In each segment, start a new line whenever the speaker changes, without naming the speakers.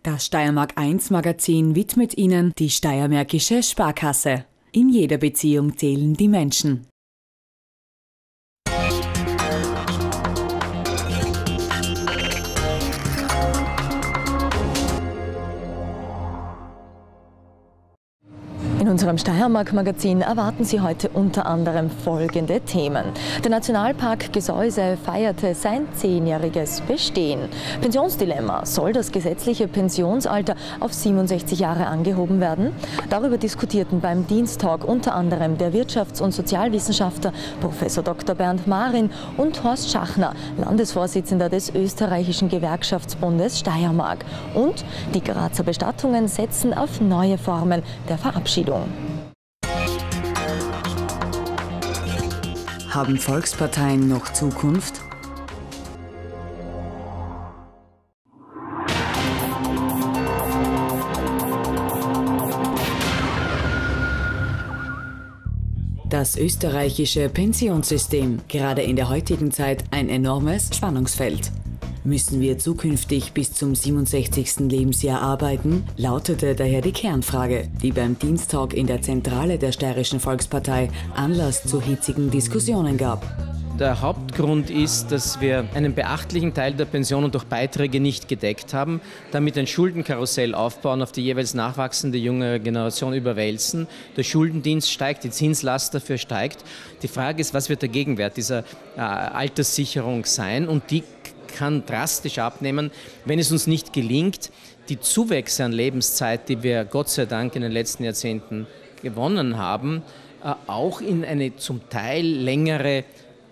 Das Steiermark 1 Magazin widmet Ihnen die Steiermärkische Sparkasse. In jeder Beziehung zählen die Menschen.
In unserem Steiermark-Magazin erwarten Sie heute unter anderem folgende Themen. Der Nationalpark Gesäuse feierte sein 10-jähriges Bestehen. Pensionsdilemma: Soll das gesetzliche Pensionsalter auf 67 Jahre angehoben werden? Darüber diskutierten beim Dienstag unter anderem der Wirtschafts- und Sozialwissenschaftler Prof. Dr. Bernd Marin und Horst Schachner, Landesvorsitzender des österreichischen Gewerkschaftsbundes Steiermark. Und die Grazer Bestattungen setzen auf neue Formen der Verabschiedung.
Haben Volksparteien noch Zukunft? Das österreichische Pensionssystem, gerade in der heutigen Zeit ein enormes Spannungsfeld. Müssen wir zukünftig bis zum 67. Lebensjahr arbeiten? Lautete daher die Kernfrage, die beim Dienstag in der Zentrale der Steirischen Volkspartei Anlass zu hitzigen Diskussionen gab.
Der Hauptgrund ist, dass wir einen beachtlichen Teil der Pensionen durch Beiträge nicht gedeckt haben, damit ein Schuldenkarussell aufbauen, auf die jeweils nachwachsende junge Generation überwälzen. Der Schuldendienst steigt, die Zinslast dafür steigt. Die Frage ist, was wird der Gegenwert dieser Alterssicherung sein? Und die kann drastisch abnehmen, wenn es uns nicht gelingt, die Zuwächse an Lebenszeit, die wir Gott sei Dank in den letzten Jahrzehnten gewonnen haben, auch in eine zum Teil längere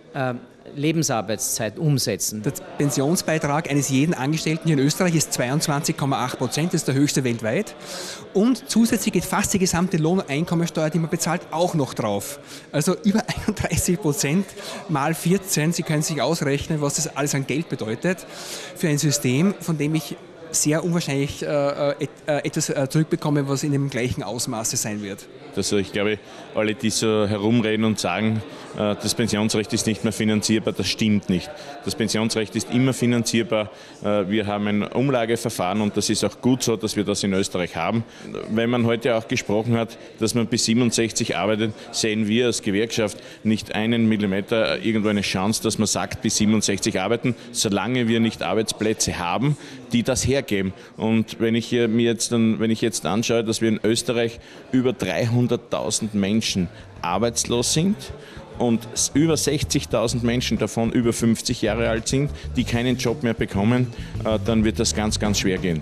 Lebensarbeitszeit umsetzen.
Der Pensionsbeitrag eines jeden Angestellten hier in Österreich ist 22,8%, das ist der höchste weltweit. Und zusätzlich geht fast die gesamte Lohn- und Einkommensteuer, die man bezahlt, auch noch drauf. Also über 31% mal 14. Sie können sich ausrechnen, was das alles an Geld bedeutet für ein System, von dem ich sehr unwahrscheinlich etwas zurückbekomme, was in dem gleichen Ausmaße sein wird.
Also ich glaube, alle, die so herumreden und sagen, das Pensionsrecht ist nicht mehr finanzierbar, das stimmt nicht. Das Pensionsrecht ist immer finanzierbar. Wir haben ein Umlageverfahren und das ist auch gut so, dass wir das in Österreich haben. Wenn man heute auch gesprochen hat, dass man bis 67 arbeitet, sehen wir als Gewerkschaft nicht einen Millimeter irgendwo eine Chance, dass man sagt, bis 67 arbeiten, solange wir nicht Arbeitsplätze haben, die das hergeben. Und wenn ich jetzt anschaue, dass wir in Österreich über 300.000 Menschen arbeitslos sind und über 60.000 Menschen davon über 50 Jahre alt sind, die keinen Job mehr bekommen, dann wird das ganz, ganz schwer gehen.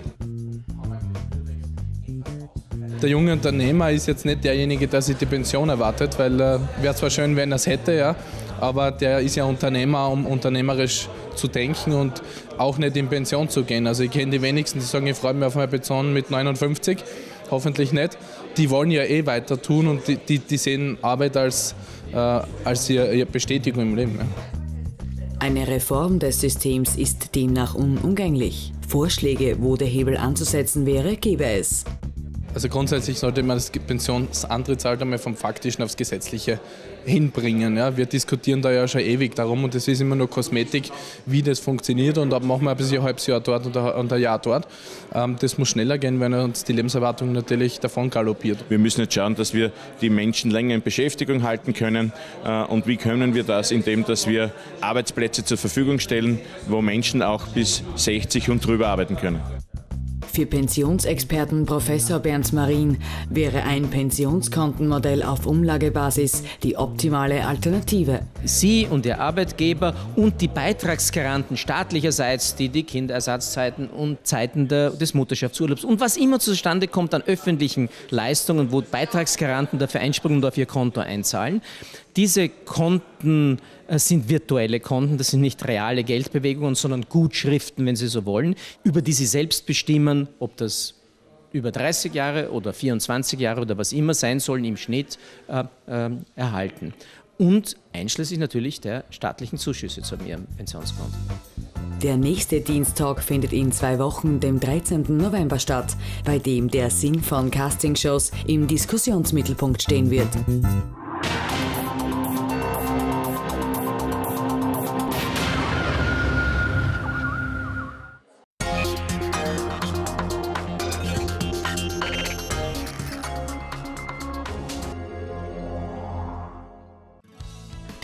Der junge Unternehmer ist jetzt nicht derjenige, der sich die Pension erwartet, weil wäre zwar schön, wenn er es hätte, ja, aber der ist ja Unternehmer, um unternehmerisch zu denken und auch nicht in Pension zu gehen. Also ich kenne die wenigsten, die sagen, ich freue mich auf meine Pension mit 59, hoffentlich nicht. Die wollen ja eh weiter tun und die sehen Arbeit als ihre Bestätigung im Leben. Ja.
Eine Reform des Systems ist demnach unumgänglich. Vorschläge, wo der Hebel anzusetzen wäre, gäbe es.
Also grundsätzlich sollte man das Pensionsantrittsalter mal vom Faktischen aufs Gesetzliche hinbringen. Ja. Wir diskutieren da ja schon ewig darum und es ist immer nur Kosmetik, wie das funktioniert und dann machen wir ein bisschen ein halbes Jahr dort und ein Jahr dort. Das muss schneller gehen, wenn uns die Lebenserwartung natürlich davon galoppiert.
Wir müssen jetzt schauen, dass wir die Menschen länger in Beschäftigung halten können. Und wie können wir das? Indem, dass wir Arbeitsplätze zur Verfügung stellen, wo Menschen auch bis 60 und drüber arbeiten können.
Für Pensionsexperten Professor Bernd Marin wäre ein Pensionskontenmodell auf Umlagebasis die optimale Alternative.
Sie und Ihr Arbeitgeber und die Beitragsgaranten staatlicherseits, die Kinderersatzzeiten und Zeiten des Mutterschaftsurlaubs und was immer zustande kommt an öffentlichen Leistungen, wo Beitragsgaranten dafür einspringen und auf ihr Konto einzahlen. Diese Konten sind virtuelle Konten, das sind nicht reale Geldbewegungen, sondern Gutschriften, wenn Sie so wollen, über die Sie selbst bestimmen, ob das über 30 Jahre oder 24 Jahre oder was immer sein sollen, im Schnitt erhalten. Und einschließlich natürlich der staatlichen Zuschüsse zu Ihrem Pensionskonto.
Der nächste Dienstag findet in 2 Wochen, dem 13. November statt, bei dem der Sinn von Castingshows im Diskussionsmittelpunkt stehen wird.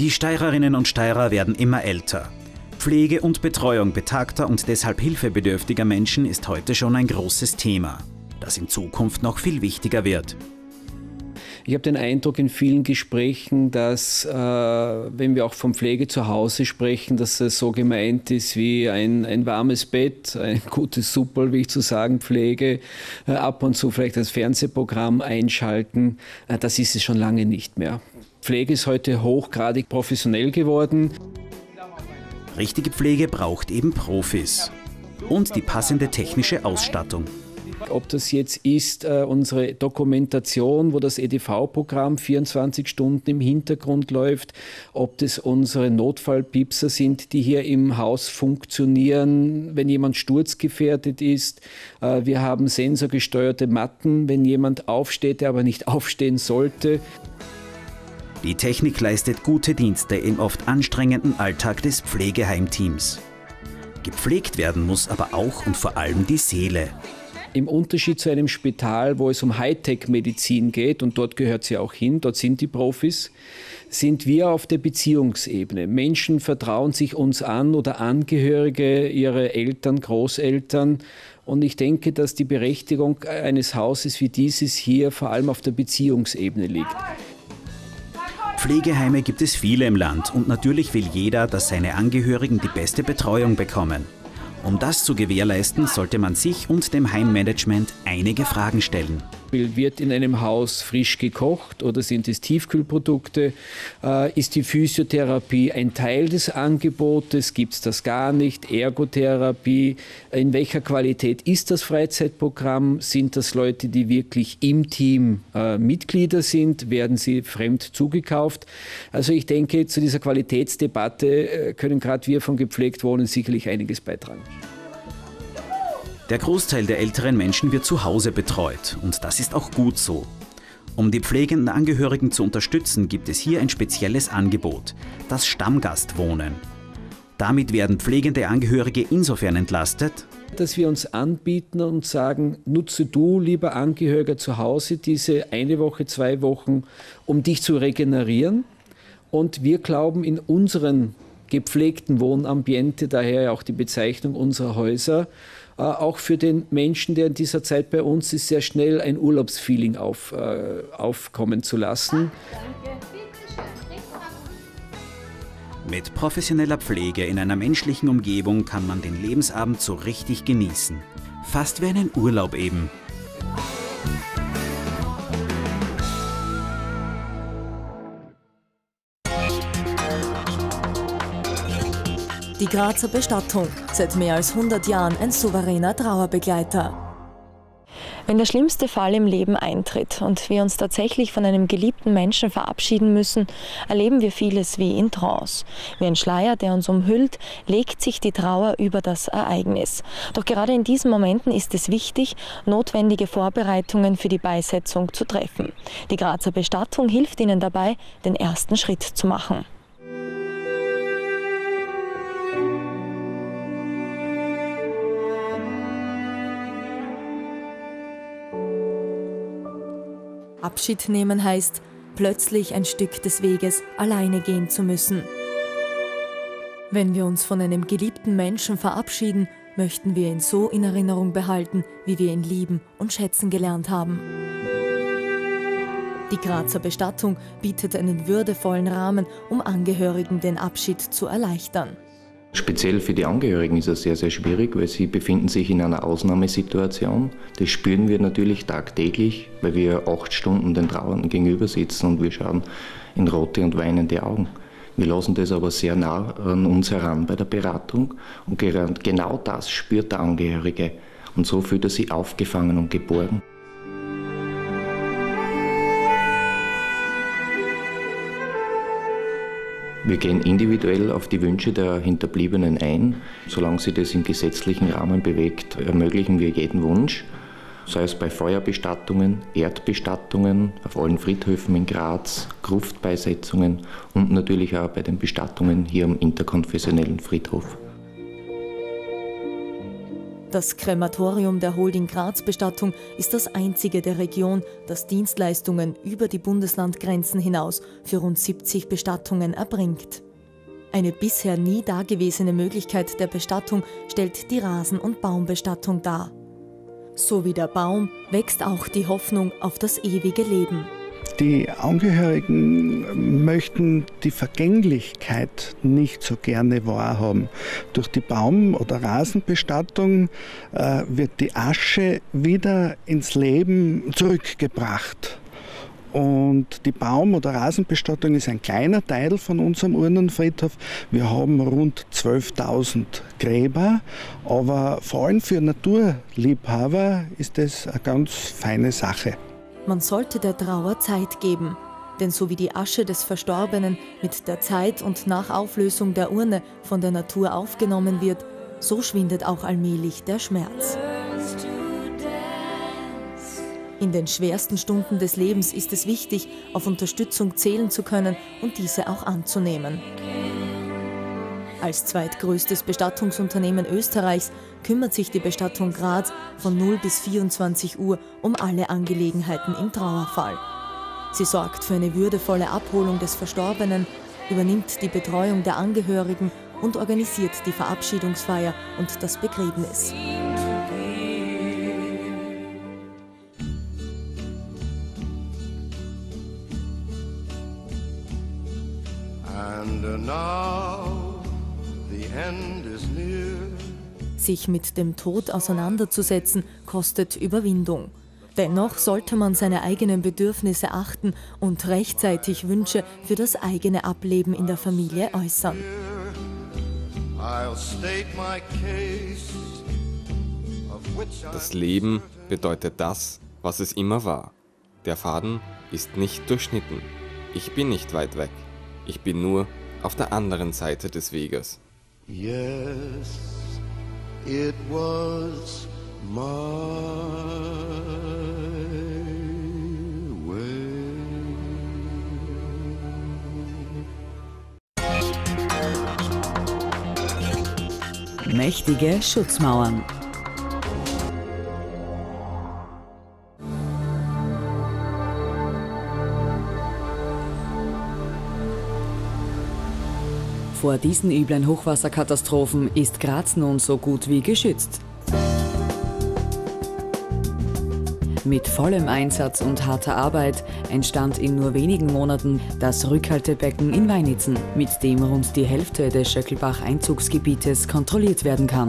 Die Steirerinnen und Steirer werden immer älter. Pflege und Betreuung betagter und deshalb hilfebedürftiger Menschen ist heute schon ein großes Thema, das in Zukunft noch viel wichtiger wird.
Ich habe den Eindruck in vielen Gesprächen, dass, wenn wir auch von Pflege zu Hause sprechen, dass es so gemeint ist wie ein warmes Bett, ein gutes Supperl, wie ich zu sagen pflege, ab und zu vielleicht das Fernsehprogramm einschalten. Das ist es schon lange nicht mehr. Pflege ist heute hochgradig professionell geworden.
Richtige Pflege braucht eben Profis und die passende technische Ausstattung.
Ob das jetzt ist unsere Dokumentation, wo das EDV-Programm 24 Stunden im Hintergrund läuft, ob das unsere Notfallpiepser sind, die hier im Haus funktionieren, wenn jemand sturzgefährdet ist. Wir haben sensorgesteuerte Matten, wenn jemand aufsteht, der aber nicht aufstehen sollte.
Die Technik leistet gute Dienste im oft anstrengenden Alltag des Pflegeheimteams. Gepflegt werden muss aber auch und vor allem die Seele.
Im Unterschied zu einem Spital, wo es um Hightech-Medizin geht, und dort gehört sie auch hin, dort sind die Profis, sind wir auf der Beziehungsebene. Menschen vertrauen sich uns an oder Angehörige, ihre Eltern, Großeltern. Und ich denke, dass die Berechtigung eines Hauses wie dieses hier vor allem auf der Beziehungsebene liegt.
Pflegeheime gibt es viele im Land und natürlich will jeder, dass seine Angehörigen die beste Betreuung bekommen. Um das zu gewährleisten, sollte man sich und dem Heimmanagement einige Fragen stellen.
Wird in einem Haus frisch gekocht oder sind es Tiefkühlprodukte? Ist die Physiotherapie ein Teil des Angebotes? Gibt es das gar nicht? Ergotherapie? In welcher Qualität ist das Freizeitprogramm? Sind das Leute, die wirklich im Team Mitglieder sind? Werden sie fremd zugekauft? Also ich denke, zu dieser Qualitätsdebatte können gerade wir von Gepflegt Wohnen sicherlich einiges beitragen.
Der Großteil der älteren Menschen wird zu Hause betreut und das ist auch gut so. Um die pflegenden Angehörigen zu unterstützen, gibt es hier ein spezielles Angebot, das Stammgastwohnen. Damit werden pflegende Angehörige insofern entlastet,
dass wir uns anbieten und sagen, nutze du, lieber Angehöriger, zu Hause diese 1 Woche, 2 Wochen, um dich zu regenerieren. Und wir glauben, in unseren gepflegten Wohnambiente, daher auch die Bezeichnung unserer Häuser, auch für den Menschen, der in dieser Zeit bei uns ist, sehr schnell ein Urlaubsfeeling aufkommen zu lassen.
Mit professioneller Pflege in einer menschlichen Umgebung kann man den Lebensabend so richtig genießen. Fast wie einen Urlaub eben.
Die Grazer Bestattung, seit mehr als 100 Jahren ein souveräner Trauerbegleiter. Wenn der schlimmste Fall im Leben eintritt und wir uns tatsächlich von einem geliebten Menschen verabschieden müssen, erleben wir vieles wie in Trance. Wie ein Schleier, der uns umhüllt, legt sich die Trauer über das Ereignis. Doch gerade in diesen Momenten ist es wichtig, notwendige Vorbereitungen für die Beisetzung zu treffen. Die Grazer Bestattung hilft Ihnen dabei, den ersten Schritt zu machen. Abschied nehmen heißt, plötzlich ein Stück des Weges alleine gehen zu müssen. Wenn wir uns von einem geliebten Menschen verabschieden, möchten wir ihn so in Erinnerung behalten, wie wir ihn lieben und schätzen gelernt haben. Die Grazer Bestattung bietet einen würdevollen Rahmen, um Angehörigen den Abschied zu erleichtern.
Speziell für die Angehörigen ist es sehr, sehr schwierig, weil sie befinden sich in einer Ausnahmesituation. Das spüren wir natürlich tagtäglich, weil wir 8 Stunden den Trauernden gegenüber sitzen und wir schauen in rote und weinende Augen. Wir lassen das aber sehr nah an uns heran bei der Beratung und genau das spürt der Angehörige und so fühlt er sich aufgefangen und geborgen. Wir gehen individuell auf die Wünsche der Hinterbliebenen ein. Solange sie das im gesetzlichen Rahmen bewegt, ermöglichen wir jeden Wunsch. Sei es bei Feuerbestattungen, Erdbestattungen, auf allen Friedhöfen in Graz, Gruftbeisetzungen und natürlich auch bei den Bestattungen hier am interkonfessionellen Friedhof.
Das Krematorium der Holding Graz Bestattung ist das einzige der Region, das Dienstleistungen über die Bundeslandgrenzen hinaus für rund 70 Bestattungen erbringt. Eine bisher nie dagewesene Möglichkeit der Bestattung stellt die Rasen- und Baumbestattung dar. So wie der Baum wächst auch die Hoffnung auf das ewige Leben.
Die Angehörigen möchten die Vergänglichkeit nicht so gerne wahrhaben. Durch die Baum- oder Rasenbestattung wird die Asche wieder ins Leben zurückgebracht. Und die Baum- oder Rasenbestattung ist ein kleiner Teil von unserem Urnenfriedhof. Wir haben rund 12.000 Gräber, aber vor allem für Naturliebhaber ist das eine ganz feine Sache.
Man sollte der Trauer Zeit geben, denn so wie die Asche des Verstorbenen mit der Zeit und nach Auflösung der Urne von der Natur aufgenommen wird, so schwindet auch allmählich der Schmerz. In den schwersten Stunden des Lebens ist es wichtig, auf Unterstützung zählen zu können und diese auch anzunehmen. Als zweitgrößtes Bestattungsunternehmen Österreichs kümmert sich die Bestattung Graz von 0 bis 24 Uhr um alle Angelegenheiten im Trauerfall. Sie sorgt für eine würdevolle Abholung des Verstorbenen, übernimmt die Betreuung der Angehörigen und organisiert die Verabschiedungsfeier und das Begräbnis. Sich mit dem Tod auseinanderzusetzen, kostet Überwindung. Dennoch sollte man seine eigenen Bedürfnisse achten und rechtzeitig Wünsche für das eigene Ableben in der Familie äußern.
Das Leben bedeutet das, was es immer war. Der Faden ist nicht durchschnitten. Ich bin nicht weit weg. Ich bin nur auf der anderen Seite des Weges.
Yes, it was my way.
Mächtige Schutzmauern. Vor diesen üblen Hochwasserkatastrophen ist Graz nun so gut wie geschützt. Mit vollem Einsatz und harter Arbeit entstand in nur wenigen Monaten das Rückhaltebecken in Weinitzen, mit dem rund die Hälfte des Schöckelbach-Einzugsgebietes kontrolliert werden kann.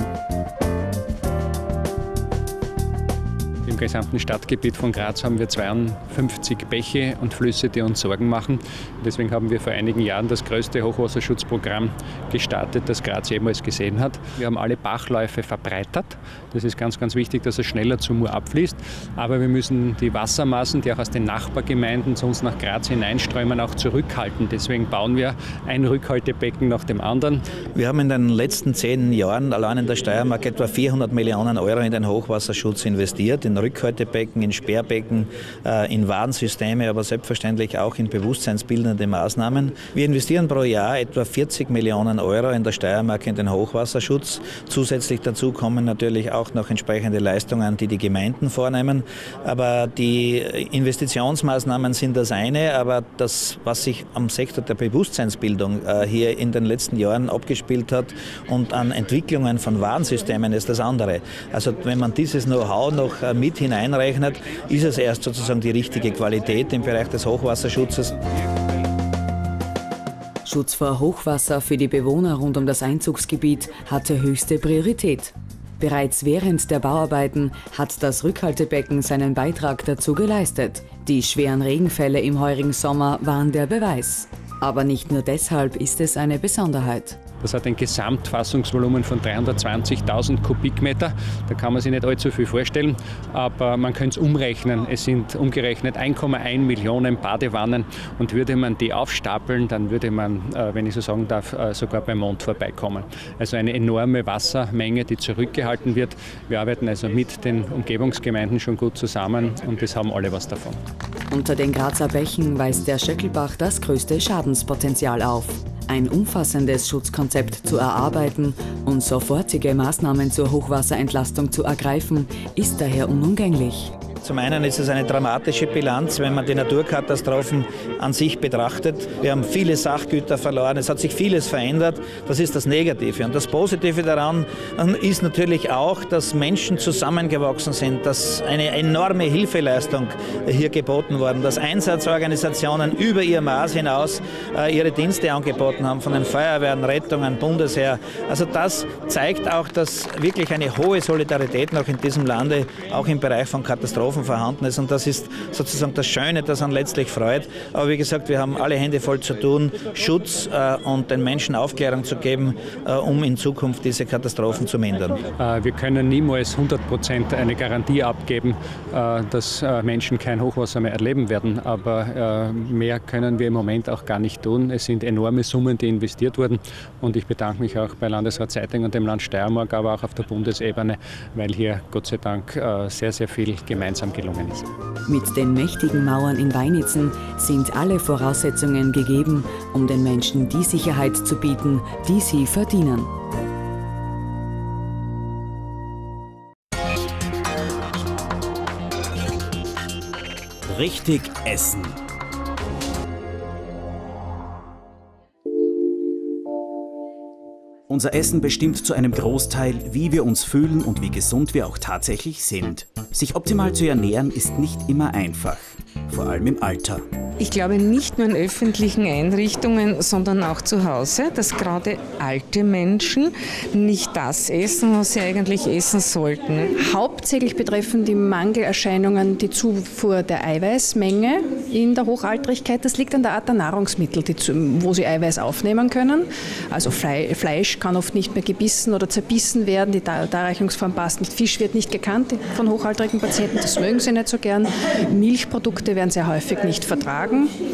Im gesamten Stadtgebiet von Graz haben wir 52 Bäche und Flüsse, die uns Sorgen machen. Deswegen haben wir vor einigen Jahren das größte Hochwasserschutzprogramm gestartet, das Graz jemals gesehen hat. Wir haben alle Bachläufe verbreitert. Das ist ganz, ganz wichtig, dass es schneller zur Mur abfließt. Aber wir müssen die Wassermassen, die auch aus den Nachbargemeinden zu uns nach Graz hineinströmen, auch zurückhalten. Deswegen bauen wir ein Rückhaltebecken nach dem anderen.
Wir haben in den letzten 10 Jahren allein in der Steiermark etwa 400 Millionen Euro in den Hochwasserschutz investiert, in Rückhaltebecken, in Sperrbecken, in Warnsysteme, aber selbstverständlich auch in bewusstseinsbildende Maßnahmen. Wir investieren pro Jahr etwa 40 Millionen Euro in der Steiermark in den Hochwasserschutz. Zusätzlich dazu kommen natürlich auch noch entsprechende Leistungen, die die Gemeinden vornehmen. Aber die Investitionsmaßnahmen sind das eine, aber das, was sich am Sektor der Bewusstseinsbildung hier in den letzten Jahren abgespielt hat und an Entwicklungen von Warnsystemen ist das andere. Also wenn man dieses Know-how noch mit hineinrechnet, ist es erst sozusagen die richtige Qualität im Bereich des Hochwasserschutzes.
Schutz vor Hochwasser für die Bewohner rund um das Einzugsgebiet hatte höchste Priorität. Bereits während der Bauarbeiten hat das Rückhaltebecken seinen Beitrag dazu geleistet. Die schweren Regenfälle im heurigen Sommer waren der Beweis. Aber nicht nur deshalb ist es eine Besonderheit.
Das hat ein Gesamtfassungsvolumen von 320.000 Kubikmeter. Da kann man sich nicht allzu viel vorstellen, aber man könnte es umrechnen. Es sind umgerechnet 1,1 Millionen Badewannen und würde man die aufstapeln, dann würde man, wenn ich so sagen darf, sogar beim Mond vorbeikommen. Also eine enorme Wassermenge, die zurückgehalten wird. Wir arbeiten also mit den Umgebungsgemeinden schon gut zusammen und es haben alle was davon.
Unter den Grazer Bächen weist der Schöckelbach das größte Schadenspotenzial auf. Ein umfassendes Schutzkonzept zu erarbeiten und sofortige Maßnahmen zur Hochwasserentlastung zu ergreifen, ist daher unumgänglich.
Zum einen ist es eine dramatische Bilanz, wenn man die Naturkatastrophen an sich betrachtet. Wir haben viele Sachgüter verloren, es hat sich vieles verändert. Das ist das Negative. Und das Positive daran ist natürlich auch, dass Menschen zusammengewachsen sind, dass eine enorme Hilfeleistung hier geboten worden, dass Einsatzorganisationen über ihr Maß hinaus ihre Dienste angeboten haben, von den Feuerwehren, Rettungen, Bundesheer. Also das zeigt auch, dass wirklich eine hohe Solidarität noch in diesem Lande, auch im Bereich von Katastrophen, vorhanden ist, und das ist sozusagen das Schöne, das einen letztlich freut. Aber wie gesagt, wir haben alle Hände voll zu tun, Schutz und den Menschen Aufklärung zu geben, um in Zukunft diese Katastrophen zu mindern.
Wir können niemals 100% eine Garantie abgeben, dass Menschen kein Hochwasser mehr erleben werden, aber mehr können wir im Moment auch gar nicht tun. Es sind enorme Summen, die investiert wurden, und ich bedanke mich auch bei Landesrat Seiting und dem Land Steiermark, aber auch auf der Bundesebene, weil hier Gott sei Dank sehr, sehr viel gemeinsam gelungen ist.
Mit den mächtigen Mauern in Weinitzen sind alle Voraussetzungen gegeben, um den Menschen die Sicherheit zu bieten, die sie verdienen.
Richtig essen. Unser Essen bestimmt zu einem Großteil, wie wir uns fühlen und wie gesund wir auch tatsächlich sind. Sich optimal zu ernähren ist nicht immer einfach, vor allem im Alter.
Ich glaube nicht nur in öffentlichen Einrichtungen, sondern auch zu Hause, dass gerade alte Menschen nicht das essen, was sie eigentlich essen sollten.
Hauptsächlich betreffen die Mangelerscheinungen die Zufuhr der Eiweißmenge in der Hochaltrigkeit. Das liegt an der Art der Nahrungsmittel, wo sie Eiweiß aufnehmen können. Also Fleisch kann oft nicht mehr gebissen oder zerbissen werden, die Darreichungsform passt nicht. Fisch wird nicht gekannt von hochaltrigen Patienten, das mögen sie nicht so gern. Milchprodukte werden sehr häufig nicht vertragen.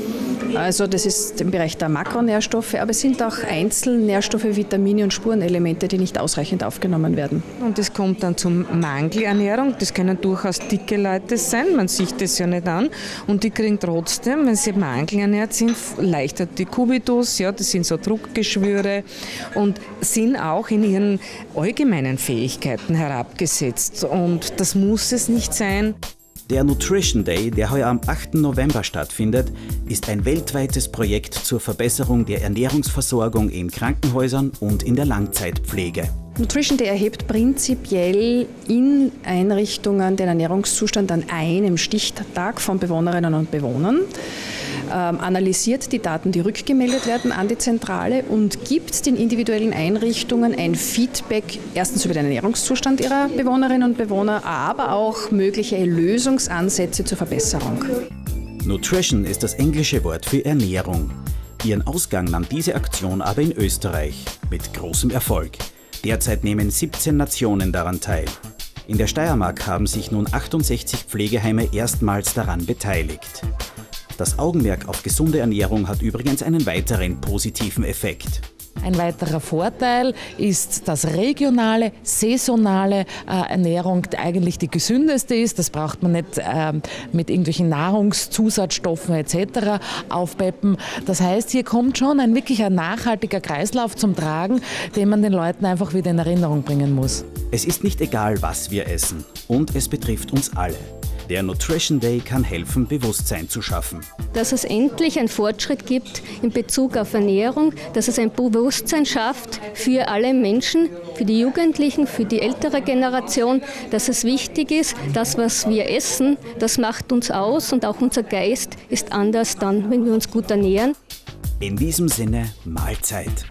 Also das ist im Bereich der Makronährstoffe, aber es sind auch Einzelnährstoffe, Vitamine und Spurenelemente, die nicht ausreichend aufgenommen werden.
Und es kommt dann zum Mangelernährung. Das können durchaus dicke Leute sein, man sieht das ja nicht an. Und die kriegen trotzdem, wenn sie mangelernährt sind, leichter die Kubitus, ja, das sind so Druckgeschwüre, und sind auch in ihren allgemeinen Fähigkeiten herabgesetzt. Und das muss es nicht sein.
Der Nutrition Day, der heuer am 8. November stattfindet, ist ein weltweites Projekt zur Verbesserung der Ernährungsversorgung in Krankenhäusern und in der Langzeitpflege.
Nutrition Day erhebt prinzipiell in Einrichtungen den Ernährungszustand an einem Stichtag von Bewohnerinnen und Bewohnern, analysiert die Daten, die rückgemeldet werden an die Zentrale, und gibt den individuellen Einrichtungen ein Feedback, erstens über den Ernährungszustand ihrer Bewohnerinnen und Bewohner, aber auch mögliche Lösungsansätze zur Verbesserung.
Nutrition ist das englische Wort für Ernährung. Ihren Ausgang nahm diese Aktion aber in Österreich mit großem Erfolg. Derzeit nehmen 17 Nationen daran teil. In der Steiermark haben sich nun 68 Pflegeheime erstmals daran beteiligt. Das Augenmerk auf gesunde Ernährung hat übrigens einen weiteren positiven Effekt.
Ein weiterer Vorteil ist, dass regionale, saisonale Ernährung eigentlich die gesündeste ist. Das braucht man nicht mit irgendwelchen Nahrungszusatzstoffen etc. aufpeppen. Das heißt, hier kommt schon ein nachhaltiger Kreislauf zum Tragen, den man den Leuten einfach wieder in Erinnerung bringen muss.
Es ist nicht egal, was wir essen, und es betrifft uns alle. Der Nutrition Day kann helfen, Bewusstsein zu schaffen.
Dass es endlich einen Fortschritt gibt in Bezug auf Ernährung, dass es ein Bewusstsein schafft für alle Menschen, für die Jugendlichen, für die ältere Generation, dass es wichtig ist, das, was wir essen, das macht uns aus, und auch unser Geist ist anders dann, wenn wir uns gut ernähren.
In diesem Sinne, Mahlzeit.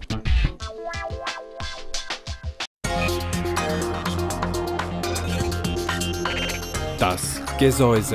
Das Gesäuse.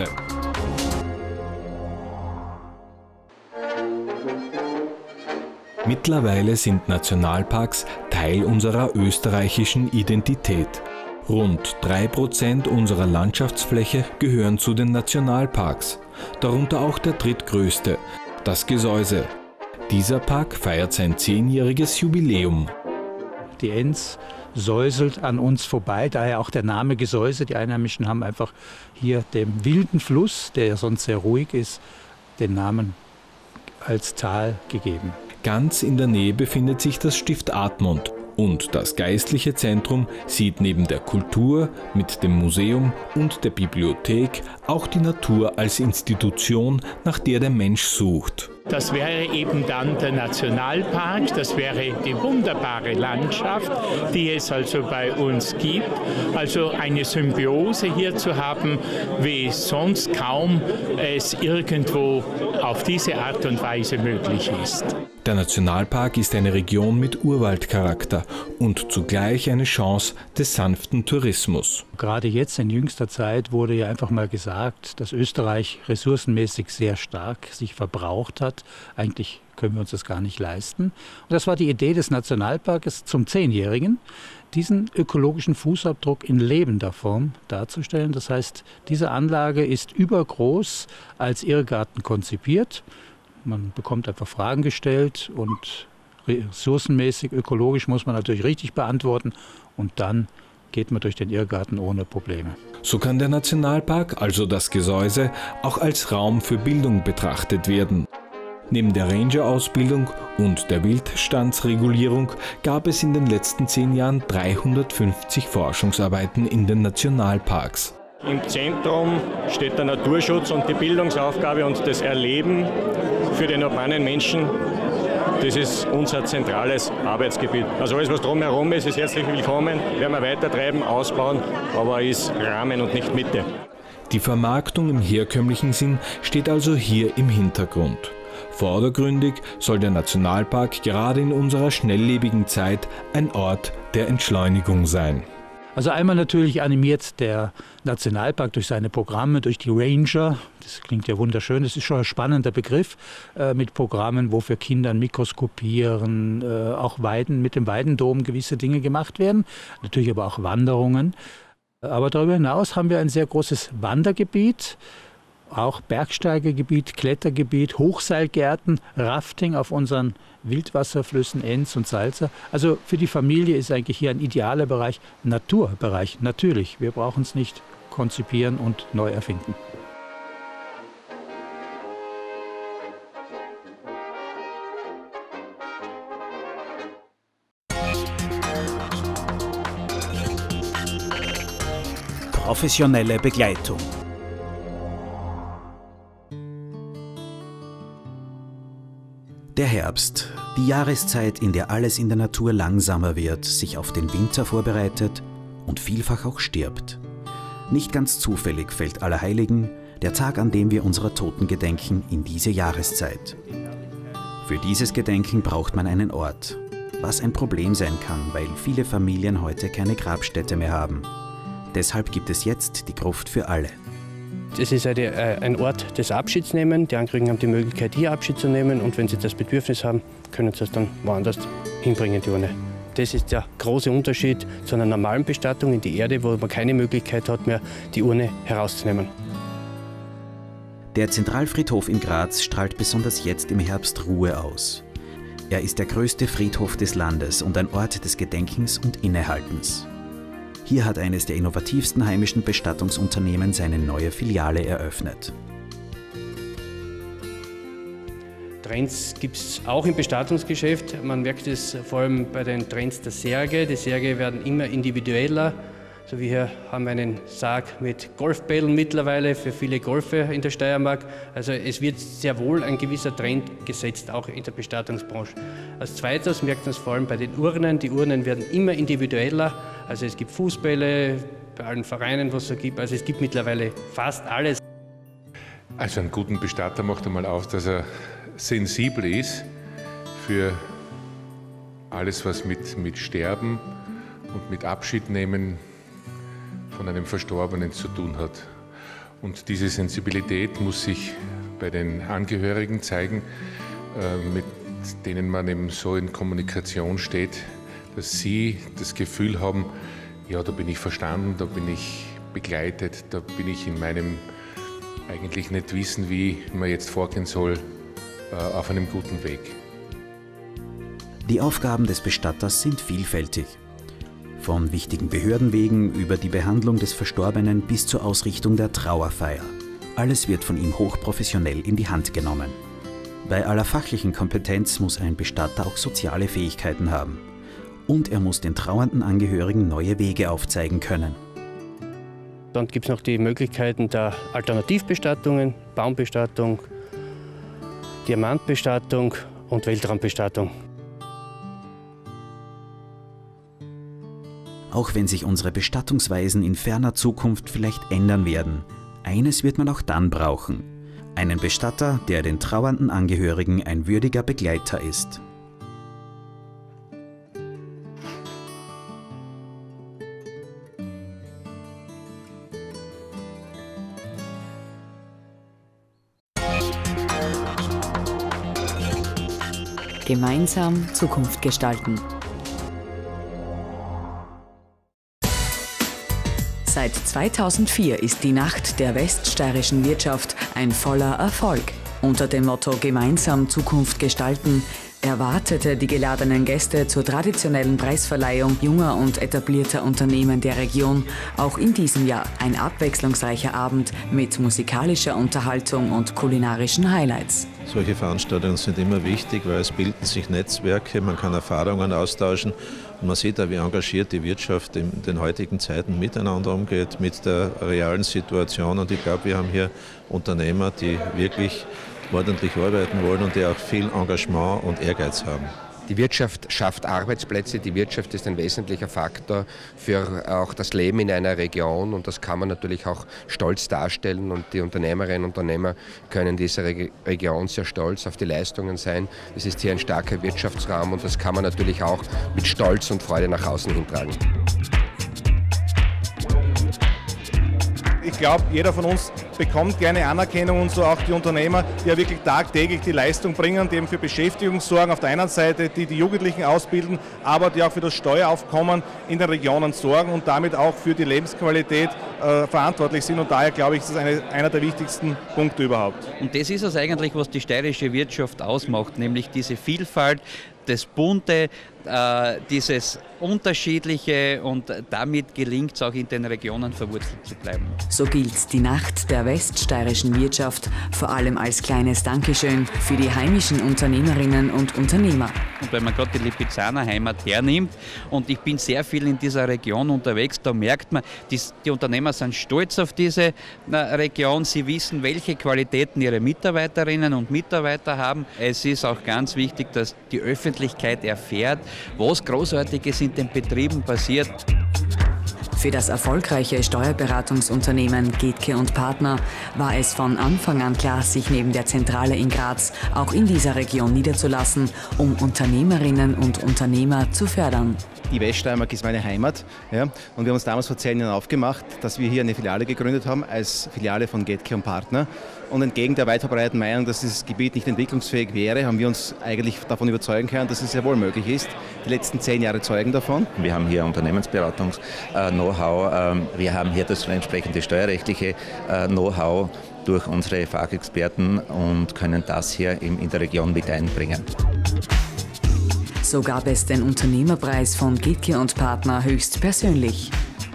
Mittlerweile sind Nationalparks Teil unserer österreichischen Identität. Rund 3% unserer Landschaftsfläche gehören zu den Nationalparks, darunter auch der drittgrößte, das Gesäuse. Dieser Park feiert sein 10-jähriges Jubiläum.
Die Enz säuselt an uns vorbei, daher auch der Name Gesäuse. Die Einheimischen haben einfach hier dem wilden Fluss, der ja sonst sehr ruhig ist, den Namen als Zahl gegeben.
Ganz in der Nähe befindet sich das Stift Admont. Und das geistliche Zentrum sieht neben der Kultur mit dem Museum und der Bibliothek auch die Natur als Institution, nach der der Mensch sucht.
Das wäre eben dann der Nationalpark, das wäre die wunderbare Landschaft, die es also bei uns gibt. Also eine Symbiose hier zu haben, wie sonst kaum es irgendwo auf diese Art und Weise möglich ist.
Der Nationalpark ist eine Region mit Urwaldcharakter und zugleich eine Chance des sanften Tourismus.
Gerade jetzt in jüngster Zeit wurde ja einfach mal gesagt, dass Österreich ressourcenmäßig sehr stark sich verbraucht hat. Eigentlich können wir uns das gar nicht leisten. Und das war die Idee des Nationalparkes zum 10-Jährigen, diesen ökologischen Fußabdruck in lebender Form darzustellen. Das heißt, diese Anlage ist übergroß als Irrgarten konzipiert. Man bekommt einfach Fragen gestellt und ressourcenmäßig, ökologisch muss man natürlich richtig beantworten und dann geht man durch den Irrgarten ohne Probleme.
So kann der Nationalpark, also das Gesäuse, auch als Raum für Bildung betrachtet werden. Neben der Ranger-Ausbildung und der Wildstandsregulierung gab es in den letzten 10 Jahren 350 Forschungsarbeiten in den Nationalparks.
Im Zentrum steht der Naturschutz und die Bildungsaufgabe und das Erleben für den urbanen Menschen. Das ist unser zentrales Arbeitsgebiet. Also alles, was drumherum ist, ist herzlich willkommen. Werden wir weitertreiben, ausbauen, aber ist Rahmen und nicht Mitte.
Die Vermarktung im herkömmlichen Sinn steht also hier im Hintergrund. Vordergründig soll der Nationalpark gerade in unserer schnelllebigen Zeit ein Ort der Entschleunigung sein.
Also einmal natürlich animiert der Nationalpark durch seine Programme, durch die Ranger, das klingt ja wunderschön, das ist schon ein spannender Begriff, mit Programmen, wo für Kinder Mikroskopieren, auch mit dem Weidendom gewisse Dinge gemacht werden, natürlich aber auch Wanderungen. Aber darüber hinaus haben wir ein sehr großes Wandergebiet, auch Bergsteigergebiet, Klettergebiet, Hochseilgärten, Rafting auf unseren Wildwasserflüssen Enz und Salza. Also für die Familie ist eigentlich hier ein idealer Bereich, Naturbereich, natürlich. Wir brauchen es nicht konzipieren und neu erfinden.
Professionelle Begleitung. Der Herbst, die Jahreszeit, in der alles in der Natur langsamer wird, sich auf den Winter vorbereitet und vielfach auch stirbt. Nicht ganz zufällig fällt Allerheiligen, der Tag, an dem wir unserer Toten gedenken, in diese Jahreszeit. Für dieses Gedenken braucht man einen Ort, was ein Problem sein kann, weil viele Familien heute keine Grabstätte mehr haben. Deshalb gibt es jetzt die Gruft für alle.
Es ist ein Ort des Abschiedsnehmens. Die Angehörigen haben die Möglichkeit, hier Abschied zu nehmen. Und wenn sie das Bedürfnis haben, können sie es dann woanders hinbringen, die Urne. Das ist der große Unterschied zu einer normalen Bestattung in die Erde, wo man keine Möglichkeit hat mehr, die Urne herauszunehmen.
Der Zentralfriedhof in Graz strahlt besonders jetzt im Herbst Ruhe aus. Er ist der größte Friedhof des Landes und ein Ort des Gedenkens und Innehaltens. Hier hat eines der innovativsten heimischen Bestattungsunternehmen seine neue Filiale eröffnet.
Trends gibt es auch im Bestattungsgeschäft. Man merkt es vor allem bei den Trends der Särge. Die Särge werden immer individueller. So wie hier haben wir einen Sarg mit Golfbällen mittlerweile für viele Golfer in der Steiermark. Also es wird sehr wohl ein gewisser Trend gesetzt, auch in der Bestattungsbranche. Als zweites merkt man es vor allem bei den Urnen. Die Urnen werden immer individueller. Also es gibt Fußbälle bei allen Vereinen, was es so gibt. Also es gibt mittlerweile fast alles.
Also einen guten Bestatter macht einmal aus, dass er sensibel ist für alles, was mit Sterben und mit Abschied nehmen von einem Verstorbenen zu tun hat. Und diese Sensibilität muss sich bei den Angehörigen zeigen, mit denen man eben so in Kommunikation steht, dass sie das Gefühl haben, ja, da bin ich verstanden, da bin ich begleitet, da bin ich in meinem eigentlich nicht wissen, wie man jetzt vorgehen soll, auf einem guten Weg.
Die Aufgaben des Bestatters sind vielfältig. Von wichtigen Behördenwegen über die Behandlung des Verstorbenen bis zur Ausrichtung der Trauerfeier. Alles wird von ihm hochprofessionell in die Hand genommen. Bei aller fachlichen Kompetenz muss ein Bestatter auch soziale Fähigkeiten haben. Und er muss den trauernden Angehörigen neue Wege aufzeigen können.
Dann gibt es noch die Möglichkeiten der Alternativbestattungen, Baumbestattung, Diamantbestattung und Weltraumbestattung.
Auch wenn sich unsere Bestattungsweisen in ferner Zukunft vielleicht ändern werden, eines wird man auch dann brauchen: einen Bestatter, der den trauernden Angehörigen ein würdiger Begleiter ist.
Gemeinsam Zukunft gestalten. Seit 2004 ist die Nacht der weststeirischen Wirtschaft ein voller Erfolg. Unter dem Motto Gemeinsam Zukunft gestalten erwartete die geladenen Gäste zur traditionellen Preisverleihung junger und etablierter Unternehmen der Region auch in diesem Jahr ein abwechslungsreicher Abend mit musikalischer Unterhaltung und kulinarischen Highlights.
Solche Veranstaltungen sind immer wichtig, weil es bilden sich Netzwerke, man kann Erfahrungen austauschen und man sieht auch, wie engagiert die Wirtschaft in den heutigen Zeiten miteinander umgeht, mit der realen Situation. Und ich glaube, wir haben hier Unternehmer, die wirklich ordentlich arbeiten wollen und die auch viel Engagement und Ehrgeiz haben.
Die Wirtschaft schafft Arbeitsplätze, die Wirtschaft ist ein wesentlicher Faktor für auch das Leben in einer Region und das kann man natürlich auch stolz darstellen und die Unternehmerinnen und Unternehmer können dieser Region sehr stolz auf die Leistungen sein. Es ist hier ein starker Wirtschaftsraum und das kann man natürlich auch mit Stolz und Freude nach außen hintragen.
Ich glaube, jeder von uns bekommt gerne Anerkennung und so auch die Unternehmer, die ja wirklich tagtäglich die Leistung bringen, die eben für Beschäftigung sorgen auf der einen Seite, die die Jugendlichen ausbilden, aber die auch für das Steueraufkommen in den Regionen sorgen und damit auch für die Lebensqualität verantwortlich sind. Und daher glaube ich, ist das einer der wichtigsten Punkte überhaupt.
Und das ist es eigentlich, was die steirische Wirtschaft ausmacht, nämlich diese Vielfalt, das Bunte, dieses Unterschiedliche und damit gelingt es auch in den Regionen verwurzelt zu bleiben.
So gilt die Nacht der weststeirischen Wirtschaft vor allem als kleines Dankeschön für die heimischen Unternehmerinnen und Unternehmer.
Und wenn man gerade die Lipizzaner Heimat hernimmt und ich bin sehr viel in dieser Region unterwegs, da merkt man, die Unternehmer sind stolz auf diese Region, sie wissen, welche Qualitäten ihre Mitarbeiterinnen und Mitarbeiter haben. Es ist auch ganz wichtig, dass die Öffentlichkeit erfährt, was Großartiges in den Betrieben passiert.
Für das erfolgreiche Steuerberatungsunternehmen Gethke & Partner war es von Anfang an klar, sich neben der Zentrale in Graz auch in dieser Region niederzulassen, um Unternehmerinnen und Unternehmer zu fördern.
Die Weststeiermark ist meine Heimat, ja, und wir haben uns damals vor 10 Jahren aufgemacht, dass wir hier eine Filiale gegründet haben, als Filiale von Gethke & Partner. Und entgegen der weit verbreiteten Meinung, dass dieses Gebiet nicht entwicklungsfähig wäre, haben wir uns eigentlich davon überzeugen können, dass es sehr wohl möglich ist. Die letzten 10 Jahre zeugen davon.
Wir haben hier Unternehmensberatungs-Know-how, wir haben hier das entsprechende steuerrechtliche Know-how durch unsere Fachexperten und können das hier in der Region mit einbringen.
So gab es den Unternehmerpreis von Gethke & Partner höchstpersönlich.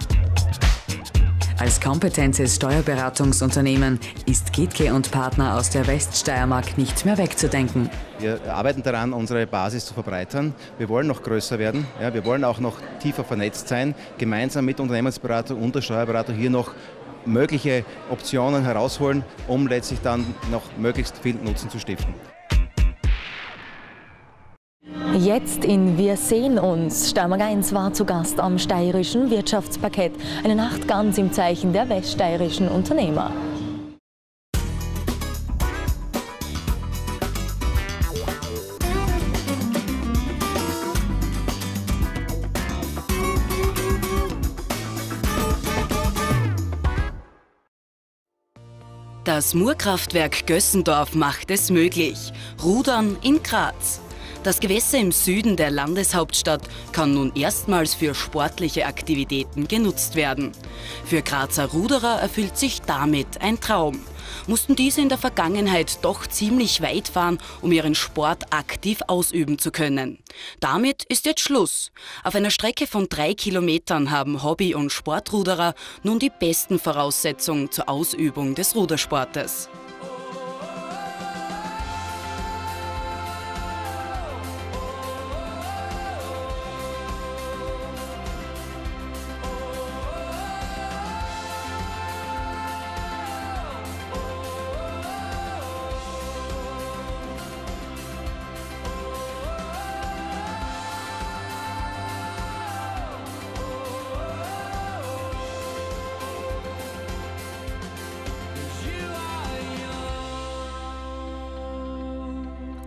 Als kompetentes Steuerberatungsunternehmen ist Gethke & Partner aus der Weststeiermark nicht mehr wegzudenken.
Wir arbeiten daran, unsere Basis zu verbreitern. Wir wollen noch größer werden. Ja, wir wollen auch noch tiefer vernetzt sein, gemeinsam mit Unternehmensberatung und der Steuerberatung hier noch mögliche Optionen herausholen, um letztlich dann noch möglichst viel Nutzen zu stiften.
Jetzt in Wir sehen uns. Steiermark 1 war zu Gast am Steirischen Wirtschaftsparkett. Eine Nacht ganz im Zeichen der weststeirischen Unternehmer.
Das Murkraftwerk Gössendorf macht es möglich. Rudern in Graz. Das Gewässer im Süden der Landeshauptstadt kann nun erstmals für sportliche Aktivitäten genutzt werden. Für Grazer Ruderer erfüllt sich damit ein Traum. Mussten diese in der Vergangenheit doch ziemlich weit fahren, um ihren Sport aktiv ausüben zu können. Damit ist jetzt Schluss. Auf einer Strecke von 3 Kilometern haben Hobby- und Sportruderer nun die besten Voraussetzungen zur Ausübung des Rudersportes.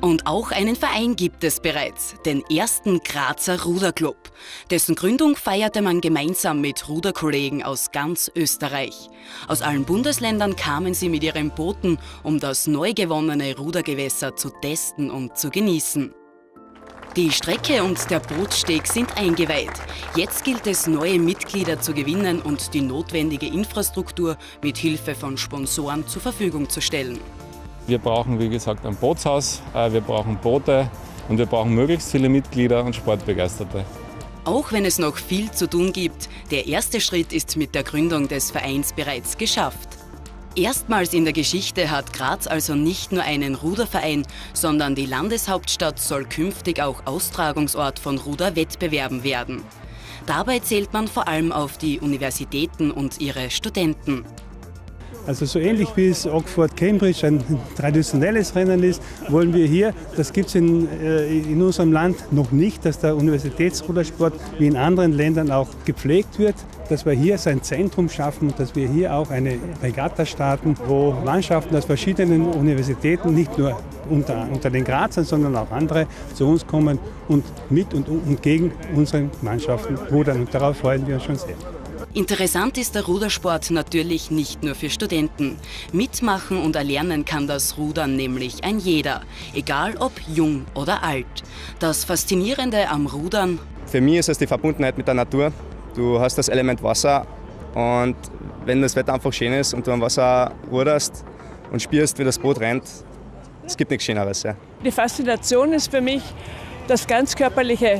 Und auch einen Verein gibt es bereits, den ersten Grazer Ruderclub. Dessen Gründung feierte man gemeinsam mit Ruderkollegen aus ganz Österreich. Aus allen Bundesländern kamen sie mit ihren Booten, um das neu gewonnene Rudergewässer zu testen und zu genießen. Die Strecke und der Bootssteg sind eingeweiht. Jetzt gilt es, neue Mitglieder zu gewinnen und die notwendige Infrastruktur mit Hilfe von Sponsoren zur Verfügung zu stellen.
Wir brauchen, wie gesagt, ein Bootshaus, wir brauchen Boote und wir brauchen möglichst viele Mitglieder und Sportbegeisterte.
Auch wenn es noch viel zu tun gibt, der erste Schritt ist mit der Gründung des Vereins bereits geschafft. Erstmals in der Geschichte hat Graz also nicht nur einen Ruderverein, sondern die Landeshauptstadt soll künftig auch Austragungsort von Ruderwettbewerben werden. Dabei zählt man vor allem auf die Universitäten und ihre Studenten.
Also so ähnlich wie es Oxford Cambridge ein traditionelles Rennen ist, wollen wir hier, das gibt es in unserem Land noch nicht, dass der Universitätsrudersport wie in anderen Ländern auch gepflegt wird, dass wir hier sein Zentrum schaffen und dass wir hier auch eine Regatta starten, wo Mannschaften aus verschiedenen Universitäten, nicht nur unter den Grazern, sondern auch andere zu uns kommen und mit und gegen unsere Mannschaften rudern, und darauf freuen wir uns schon sehr.
Interessant ist der Rudersport natürlich nicht nur für Studenten. Mitmachen und erlernen kann das Rudern nämlich ein jeder, egal ob jung oder alt. Das Faszinierende am Rudern:
Für mich ist es die Verbundenheit mit der Natur. Du hast das Element Wasser, und wenn das Wetter einfach schön ist und du am Wasser ruderst und spürst, wie das Boot rennt, es gibt nichts Schöneres. Ja.
Die Faszination ist für mich der ganz körperliche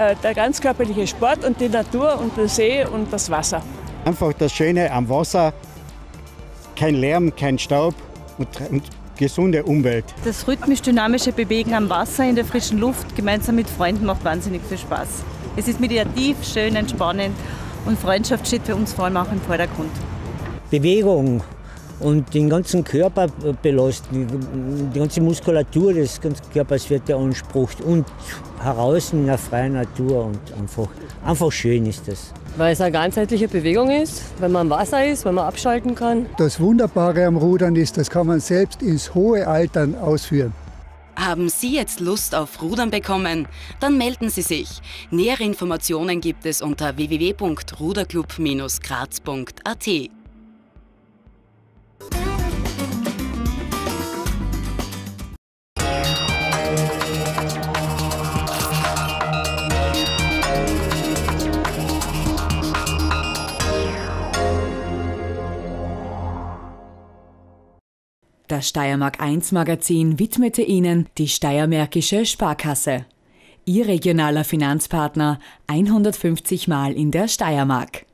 Sport und die Natur und der See und das Wasser.
Einfach das Schöne am Wasser, kein Lärm, kein Staub und gesunde Umwelt.
Das rhythmisch-dynamische Bewegen am Wasser in der frischen Luft gemeinsam mit Freunden macht wahnsinnig viel Spaß. Es ist meditativ, schön, entspannend, und Freundschaft steht für uns vor allem auch im Vordergrund.
Bewegung und den ganzen Körper belasten, die ganze Muskulatur des ganzen Körpers wird beansprucht, und heraus in der freien Natur, und einfach schön ist das.
Weil es eine ganzheitliche Bewegung ist, wenn man im Wasser ist, wenn man abschalten kann.
Das Wunderbare am Rudern ist, das kann man selbst ins hohe Alter ausführen.
Haben Sie jetzt Lust auf Rudern bekommen? Dann melden Sie sich. Nähere Informationen gibt es unter www.ruderclub-graz.at.
Das Steiermark 1 Magazin widmete Ihnen die Steiermärkische Sparkasse. Ihr regionaler Finanzpartner 150 Mal in der Steiermark.